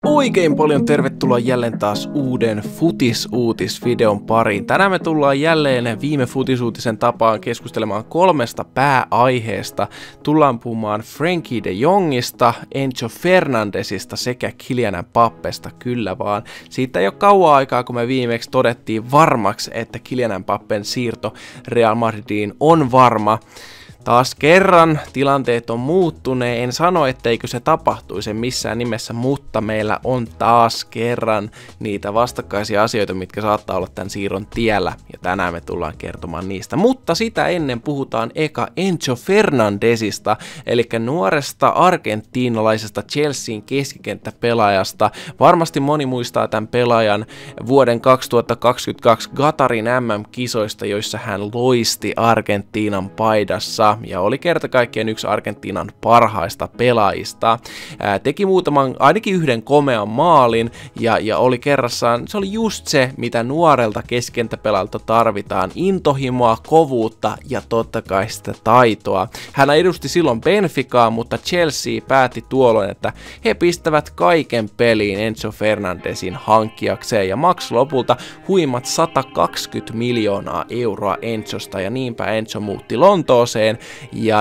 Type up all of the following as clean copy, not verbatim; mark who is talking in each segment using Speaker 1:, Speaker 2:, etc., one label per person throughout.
Speaker 1: Oikein paljon tervetuloa jälleen taas uuden futisuutisvideon pariin. Tänään me tullaan jälleen viime futisuutisen tapaan keskustelemaan kolmesta pääaiheesta. Tullaan puhumaan Frenkie de Jongista, Enzo Fernandesista sekä Kylian Mbappesta, kyllä vaan. Siitä ei ole kauan aikaa, kun me viimeksi todettiin varmaksi, että Kylian Mbappen siirto Real Madridiin on varma. Taas kerran tilanteet on muuttuneet, en sano etteikö se tapahtuisi missään nimessä, mutta meillä on taas kerran niitä vastakkaisia asioita, mitkä saattaa olla tämän siirron tiellä, ja tänään me tullaan kertomaan niistä. Mutta sitä ennen puhutaan eka Enzo Fernandesista, eli nuoresta argentiinalaisesta Chelsean keskikenttäpelaajasta. Varmasti moni muistaa tämän pelaajan vuoden 2022 Qatarin MM-kisoista, joissa hän loisti Argentiinan paidassa. Ja oli kerta kaikkiaan yksi Argentiinan parhaista pelaajista. Teki ainakin yhden komean maalin ja oli kerrassaan, se oli just se, mitä nuorelta keskentäpelaalta tarvitaan. Intohimoa, kovuutta ja totta kai sitä taitoa. Hän edusti silloin Benficaa, mutta Chelsea päätti tuolloin, että he pistävät kaiken peliin Enzo Fernandesin hankkiakseen ja maksoi lopulta huimat 120 miljoonaa euroa Enzosta ja niinpä Enzo muutti Lontooseen. Ja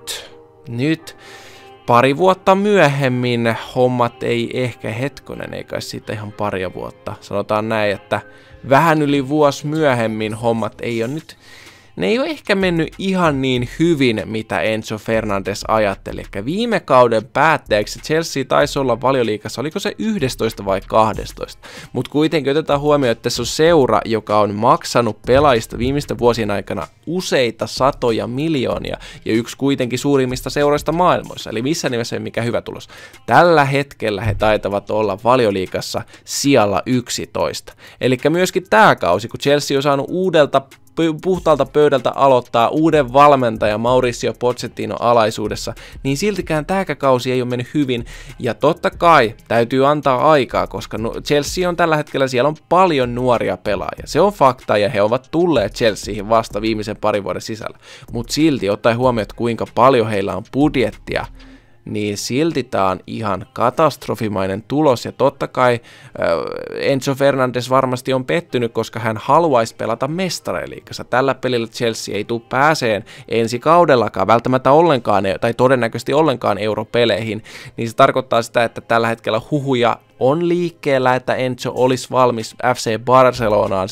Speaker 1: nyt pari vuotta myöhemmin hommat ei ehkä ei kai siitä ihan paria vuotta. Sanotaan näin, että vähän yli vuosi myöhemmin hommat ei ole nyt, ne ei ole ehkä mennyt ihan niin hyvin, mitä Enzo Fernandes ajatteli. Eli viime kauden päätteeksi Chelsea taisi olla Valioliigassa, oliko se 11 vai 12. Mutta kuitenkin otetaan huomioon, että se on seura, joka on maksanut pelaajista viimeisten vuosien aikana useita satoja miljoonia ja yksi kuitenkin suurimmista seuroista maailmassa. Eli missä nimessä ei mikään hyvä tulos. Tällä hetkellä he taitavat olla Valioliigassa sijalla 11. Eli myöskin tämä kausi, kun Chelsea on saanut puhtaalta pöydältä aloittaa uuden valmentajan Mauricio Pochettino alaisuudessa, niin siltikään tämä kausi ei ole mennyt hyvin, ja totta kai täytyy antaa aikaa, koska Chelsea on tällä hetkellä, siellä on paljon nuoria pelaajia, se on fakta, ja he ovat tulleet Chelseahin vasta viimeisen parin vuoden sisällä, mutta silti ottaen huomioon, että kuinka paljon heillä on budjettia, niin silti tämä on ihan katastrofimainen tulos, ja totta kai Enzo Fernandes varmasti on pettynyt, koska hän haluaisi pelata Mestariliigassa. Tällä pelillä Chelsea ei tule pääseen ensi kaudellakaan, välttämättä ollenkaan, tai todennäköisesti ollenkaan europeleihin, niin se tarkoittaa sitä, että tällä hetkellä huhuja on liikkeellä, että Enzo olisi valmis FC Barcelonaan,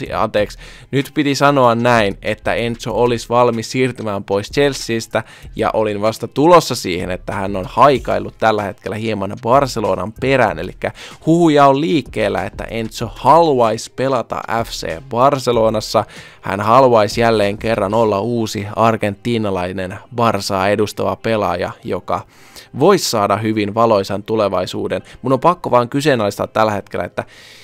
Speaker 1: nyt piti sanoa näin, että Enzo olisi valmis siirtymään pois Chelseastä, ja olin vasta tulossa siihen, että hän on haikaillut tällä hetkellä hieman Barcelonan perään, eli huhuja on liikkeellä, että Enzo haluaisi pelata FC Barcelonassa, hän haluaisi jälleen kerran olla uusi argentiinalainen Barsaa edustava pelaaja, joka voisi saada hyvin valoisan tulevaisuuden. Mun on pakko vaan kyseenalaistaa tällä hetkellä, että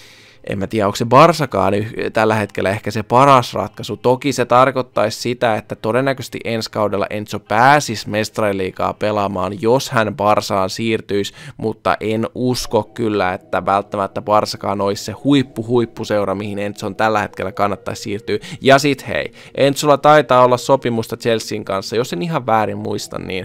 Speaker 1: en mä tiedä, onko se Barsakaan tällä hetkellä ehkä se paras ratkaisu. Toki se tarkoittaisi sitä, että todennäköisesti ensi kaudella Enzo pääsisi Mestariliigaa pelaamaan, jos hän Barsaan siirtyisi, mutta en usko kyllä, että välttämättä Barsakaan olisi se huippuseura, mihin Enzon tällä hetkellä kannattaisi siirtyä. Ja sit hei, Enzolla taitaa olla sopimusta Chelsean kanssa, jos en ihan väärin muista, niin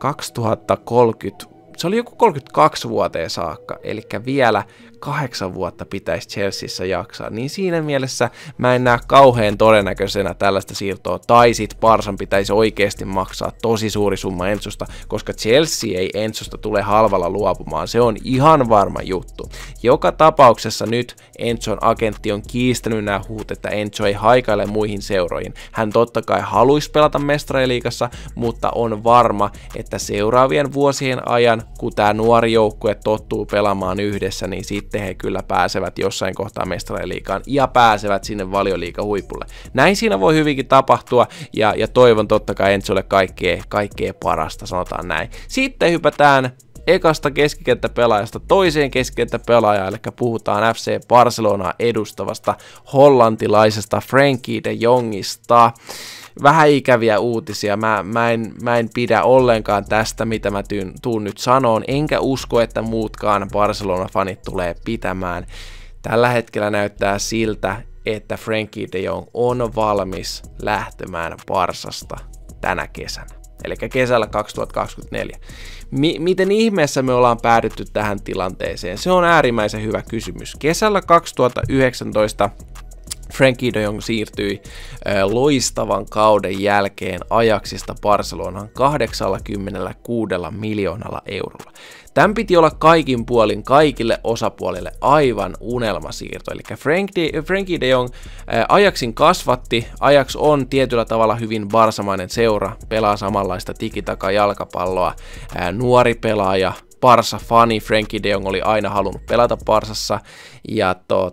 Speaker 1: 2030, se oli joku 32 vuoteen saakka, eli vielä 8 vuotta pitäisi Chelseassa jaksaa, niin siinä mielessä mä en näe kauhean todennäköisenä tällaista siirtoa, tai sit Barsan pitäisi oikeasti maksaa tosi suuri summa Enzosta, koska Chelsea ei Enzosta tule halvalla luopumaan, se on ihan varma juttu. Joka tapauksessa nyt Enzon agentti on kiistänyt nämä huut, että Enzo ei haikaile muihin seuroihin. Hän totta kai haluaisi pelata Mestariliigassa, mutta on varma, että seuraavien vuosien ajan, kun tämä nuori joukkue tottuu pelaamaan yhdessä, niin sitten he kyllä pääsevät jossain kohtaa Mestariliigaan ja pääsevät sinne Valioliigan huipulle. Näin siinä voi hyvinkin tapahtua, ja toivon totta kai Enzolle kaikkea parasta, sanotaan näin. Sitten hypätään ekasta keskikenttäpelaajasta toiseen keskikenttäpelaajaan, eli puhutaan FC Barcelonaa edustavasta hollantilaisesta Frenkie de Jongista. Vähän ikäviä uutisia, mä en pidä ollenkaan tästä, mitä mä tuun nyt sanoon, enkä usko, että muutkaan Barcelona-fanit tulee pitämään. Tällä hetkellä näyttää siltä, että Frenkie de Jong on valmis lähtemään Barsasta tänä kesänä. eli kesällä 2024. Miten ihmeessä me ollaan päädytty tähän tilanteeseen? Se on äärimmäisen hyvä kysymys. Kesällä 2019 Frenkie de Jong siirtyi loistavan kauden jälkeen Ajaxista Barcelonaan 86 miljoonalla eurolla. Tämän piti olla kaikin puolin kaikille osapuolille aivan unelmasiirto. Eli Frenkie de Jong Ajaxin kasvatti. Ajax on tietyllä tavalla hyvin barsamainen seura, pelaa samanlaista tikitaka jalkapalloa, nuori pelaaja, Barsa-fani. Frenkie de Jong oli aina halunnut pelata Barsassa, ja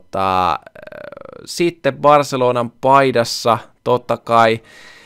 Speaker 1: sitten Barcelonan paidassa totta kai,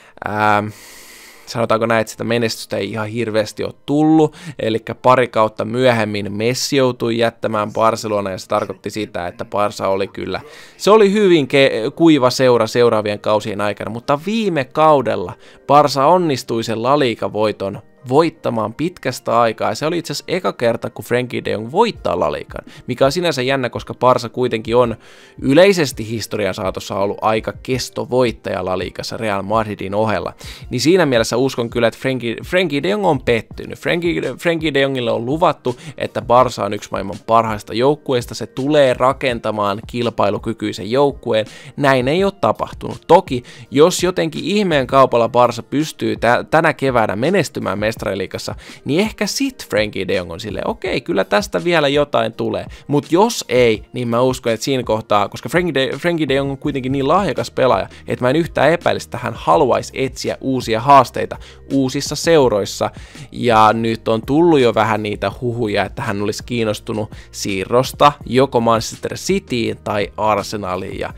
Speaker 1: sanotaanko näin, että sitä menestystä ei ihan hirveästi ole tullut, eli pari kautta myöhemmin Messi joutui jättämään Barcelona, ja se tarkoitti sitä, että Barsa oli kyllä, se oli hyvin kuiva seura seuraavien kausien aikana, mutta viime kaudella Barsa onnistui sen La Liga-voiton voittamaan pitkästä aikaa, ja se oli itse asiassa eka kerta, kun Frenkie de Jong voittaa La Ligan, mikä on sinänsä jännä, koska Barsa kuitenkin on yleisesti historian saatossa ollut aika kestovoittaja La Ligassa Real Madridin ohella, niin siinä mielessä uskon kyllä, että Frenkie de Jong on pettynyt. Frenkie de Jongille on luvattu, että Barsa on yksi maailman parhaista joukkueista, se tulee rakentamaan kilpailukykyisen joukkueen, näin ei ole tapahtunut. Toki, jos jotenkin ihmeen kaupalla Barsa pystyy tänä keväänä menestymään Mestariliigassa, niin ehkä sit Frenkie de Jong on silleen, okei, kyllä tästä vielä jotain tulee, mutta jos ei, niin mä uskon, että siinä kohtaa, koska Frenkie de Jong on kuitenkin niin lahjakas pelaaja, että mä en yhtään epäilisi, että hän haluaisi etsiä uusia haasteita uusissa seuroissa, ja nyt on tullut jo vähän niitä huhuja, että hän olisi kiinnostunut siirrosta joko Manchester Cityin tai Arsenaliin, ja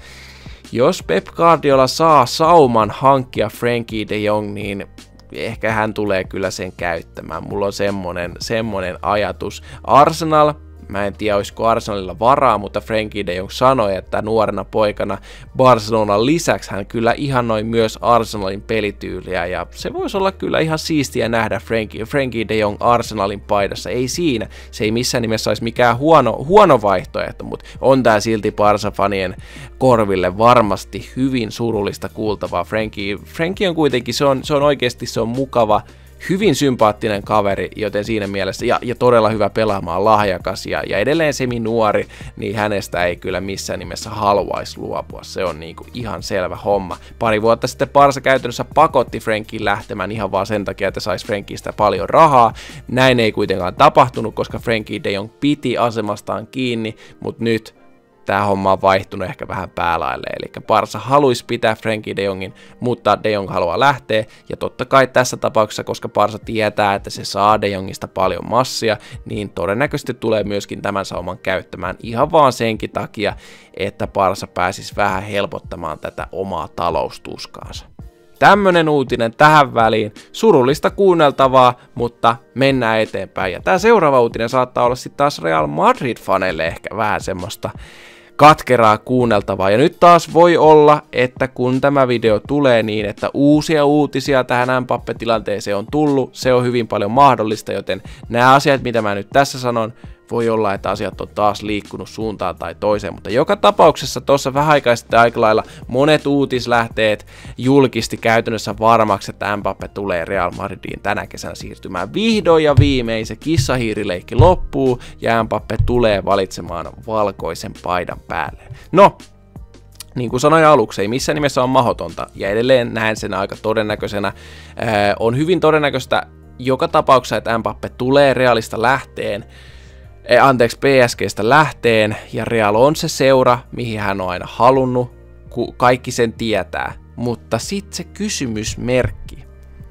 Speaker 1: jos Pep Guardiola saa sauman hankkia Frenkie de Jong, niin ehkä hän tulee kyllä sen käyttämään. Mulla on semmonen ajatus. Arsenal, mä en tiedä olisiko Arsenalilla varaa, mutta Frenkie de Jong sanoi, että nuorena poikana Barcelonan lisäksi hän kyllä ihannoi myös Arsenalin pelityyliä, ja se voisi olla kyllä ihan siistiä nähdä Frenkie de Jong Arsenalin paidassa. Ei siinä, se ei missään nimessä olisi mikään huono vaihtoehto, mutta on tää silti Barca-fanien korville varmasti hyvin surullista kuultavaa. Frenkie on kuitenkin, se on oikeasti mukava, hyvin sympaattinen kaveri, joten siinä mielessä, ja todella hyvä pelaamaan, lahjakas ja edelleen semi-nuori, niin hänestä ei kyllä missään nimessä haluaisi luopua. Se on niinku ihan selvä homma. Pari vuotta sitten Barca käytännössä pakotti Frenkin lähtemään ihan vaan sen takia, että saisi Frenkistä paljon rahaa. Näin ei kuitenkaan tapahtunut, koska Frenkie de Jong piti asemastaan kiinni, mutta nyt tämä homma on vaihtunut ehkä vähän päälaille, eli Barca haluaisi pitää Frenkie de Jongin, mutta de Jong haluaa lähteä, ja totta kai tässä tapauksessa, koska Barca tietää, että se saa de Jongista paljon massia, niin todennäköisesti tulee myöskin tämän sauman käyttämään ihan vaan senkin takia, että Barca pääsisi vähän helpottamaan tätä omaa taloustuskaansa. Tämmönen uutinen tähän väliin, surullista kuunneltavaa, mutta mennään eteenpäin. Ja tää seuraava uutinen saattaa olla sitten taas Real Madrid-faneille ehkä vähän semmoista katkeraa kuunneltavaa. Ja nyt taas voi olla, että kun tämä video tulee niin, että uusia uutisia tähän Mbappé-tilanteeseen on tullut, se on hyvin paljon mahdollista, joten nämä asiat, mitä mä nyt tässä sanon, voi olla, että asiat on taas liikkunut suuntaan tai toiseen, mutta joka tapauksessa tuossa vähän aikaa sitten aika lailla monet uutislähteet julkisti käytännössä varmaksi, että Mbappé tulee Real Madridiin tänä kesänä siirtymään. Vihdoin ja viimein se kissahiirileikki loppuu ja Mbappé tulee valitsemaan valkoisen paidan päälle. No, niin kuin sanoin aluksi, ei missään nimessä on mahdotonta ja edelleen näen sen aika todennäköisenä. On hyvin todennäköistä joka tapauksessa, että Mbappé tulee Realista lähteen, PSGstä lähteen, ja Real on se seura, mihin hän on aina halunnut, kaikki sen tietää, mutta sitten se kysymysmerkki.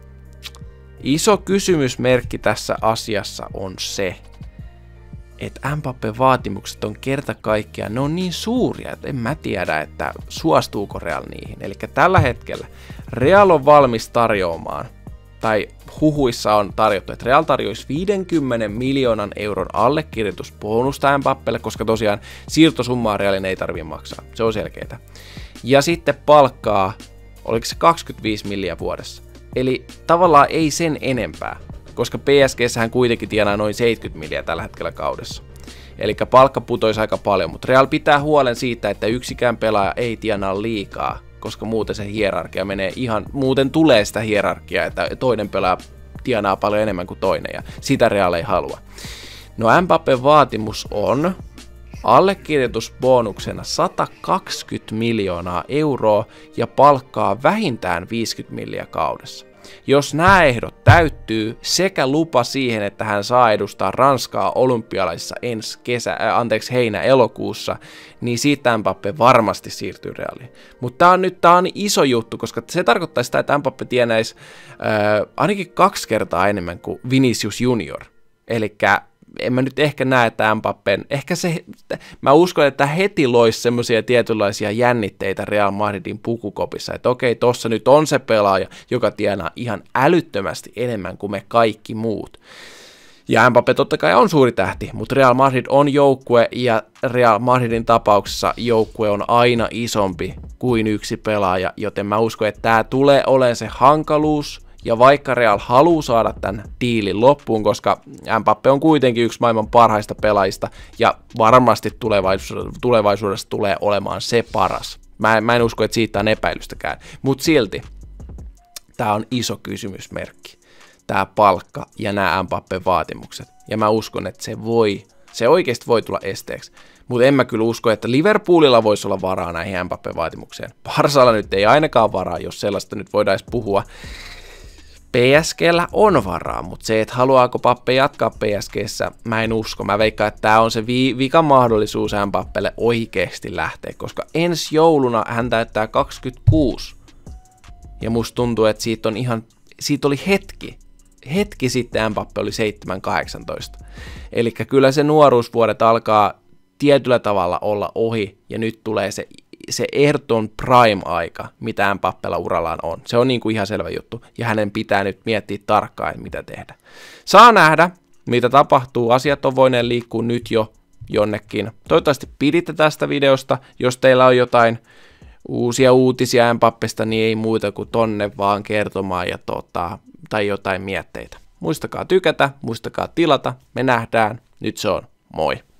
Speaker 1: Iso kysymysmerkki tässä asiassa on se, että Mbappén vaatimukset on kerta kaikkiaan, ne on niin suuria, että en mä tiedä, että suostuuko Real niihin. Eli tällä hetkellä Real on valmis tarjoamaan, tai huhuissa on tarjottu, että Real tarjoisi 50 miljoonan euron allekirjoitusbonusta Mbappélle, koska tosiaan siirtosummaa Realin ei tarvitse maksaa. Se on selkeää. Ja sitten palkkaa, oliko se 25 milliä vuodessa. Eli tavallaan ei sen enempää, koska PSGssähän kuitenkin tienaa noin 70 milliä tällä hetkellä kaudessa. Eli palkka putoisi aika paljon, mutta Real pitää huolen siitä, että yksikään pelaaja ei tienaa liikaa, koska muuten se hierarkia menee ihan, muuten tulee sitä hierarkiaa, että toinen pelaaja tienaa paljon enemmän kuin toinen ja sitä Real ei halua. No Mbappen vaatimus on allekirjoitusbonuksena 120 miljoonaa euroa ja palkkaa vähintään 50 miljoonaa kaudessa. Jos nämä ehdot täyttyy sekä lupa siihen, että hän saa edustaa Ranskaa olympialaisissa heinä-elokuussa, niin siitä Mbappe varmasti siirtyy Realiin. Mutta tää on iso juttu, koska se tarkoittaa sitä, että Mbappe tienäisi ainakin 2 kertaa enemmän kuin Vinicius Junior. Elikkä en mä nyt ehkä näe, että Mbappen, mä uskon, että heti loisi semmoisia tietynlaisia jännitteitä Real Madridin pukukopissa, että okei, tossa nyt on se pelaaja, joka tienaa ihan älyttömästi enemmän kuin me kaikki muut. Ja Mbappe totta kai on suuri tähti, mutta Real Madrid on joukkue, ja Real Madridin tapauksessa joukkue on aina isompi kuin yksi pelaaja, joten mä uskon, että tää tulee olemaan se hankaluus. Ja vaikka Real haluaa saada tämän diilin loppuun, koska Mbappe on kuitenkin yksi maailman parhaista pelaajista ja varmasti tulevaisuudessa tulee olemaan se paras. Mä en usko, että siitä on epäilystäkään, mutta silti tämä on iso kysymysmerkki, tämä palkka ja nämä Mbappen vaatimukset. Ja mä uskon, että se oikeasti voi tulla esteeksi. Mutta en mä kyllä usko, että Liverpoolilla voisi olla varaa näihin Mbappen vaatimukseen. Barsalla nyt ei ainakaan varaa, jos sellaista nyt voidaan edes puhua. PSG:llä on varaa, mutta se, että haluaako Mbappe jatkaa PSG:ssä, mä en usko. Mä veikkaan, että tämä on se vika mahdollisuus Mbappelle oikeasti lähteä, koska ensi jouluna hän täyttää 26. Ja musta tuntuu, että siitä oli hetki sitten Mbappe oli 7-18. Eli kyllä se nuoruusvuodet alkaa tietyllä tavalla olla ohi, ja nyt tulee se ehdoton prime-aika, mitä Mbappella urallaan on. Se on niin kuin ihan selvä juttu, ja hänen pitää nyt miettiä tarkkaan, mitä tehdä. Saa nähdä, mitä tapahtuu. Asiat on voineen liikkua nyt jo jonnekin. Toivottavasti piditte tästä videosta. Jos teillä on jotain uusia uutisia Mbappesta, niin ei muuta kuin tonne vaan kertomaan tai jotain mietteitä. Muistakaa tykätä, muistakaa tilata. Me nähdään. Nyt se on. Moi.